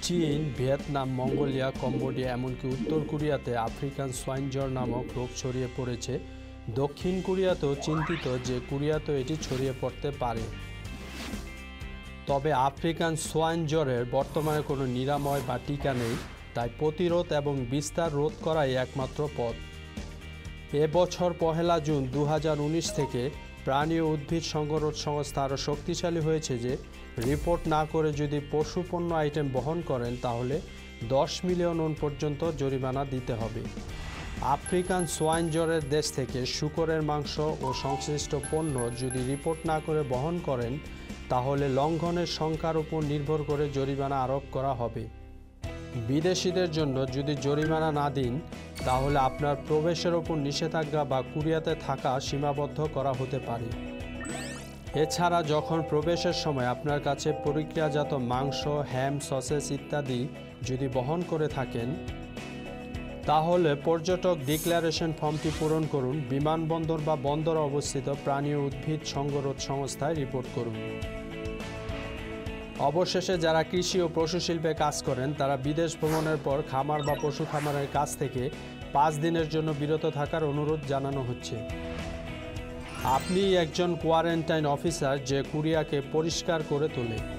চীন, Vietnam, Mongolia, Cambodia এমনকি উত্তর কোরিয়াতে আফ্রিকান সোয়াইন জ্বর নামক রোগ ছড়িয়ে পড়েছে। দক্ষিণ কোরিয়াতেও চিন্তিত যে কোরিয়াতেও এটি ছড়িয়ে পড়তে পারে। তবে আফ্রিকান সোয়াইন জ্বরের বর্তমানে কোনো নিরাময় বা টিকা নেই, তাই প্রতিরোধ এবং বিস্তার রোধ করাই একমাত্র পথ। এবছর 1 জুন 2019 থেকে প্রাণী ও উদ্ভিদ সংরক্ষণ সংস্থা আরও শক্তিশালী হয়েছে যে রিপোর্ট না করে যদি পশু পণ্য আইটেম বহন করেন তাহলে 10 মিলিয়ন ওন পর্যন্ত জরিমানা দিতে হবে। আফ্রিকান সোয়াইন জ্বরের দেশ থেকে শূকরের মাংস ও সংশ্লিষ্ট পণ্য যদি রিপোর্ট না করে বহন করেন তাহলে লঙ্ঘনের সংখ্যার উপর নির্ভর করে জরিমানা আরোপ করা হবে। বিদেশিদের জন্য যদি জরিমানা না দিন তাহলে আপনার প্রবেশের ওপর নিষেধাজ্ঞা বা কোরিয়াতে থাকা সীমাবদ্ধ করা হতে পারে। এছাড়া যখন প্রবেশের সময় আপনার কাছে প্রক্রিয়াজাত মাংস, হ্যাম, সসেজ ইত্যাদি যদি বহন করে থাকেন তাহলে পর্যটক ডিক্লারেশন ফর্মটি পূরণ করুন, বিমানবন্দর বা বন্দরে অবস্থিত প্রাণী ও উদ্ভিদ সংরক্ষণ সংস্থায় রিপোর্ট করুন। অবশেষে যারা কৃষি ও পশু শিল্পে কাজ করেন তারা বিদেশ ভ্রমণের পর খামার বা পশু খামারের কাজ থেকে 5 দিনের জন্য বিরত থাকার অনুরোধ জানানো হচ্ছে। আপনি একজন কোয়ারেন্টাইন অফিসার যে কোরিয়াকে পরিষ্কার করে তোলে।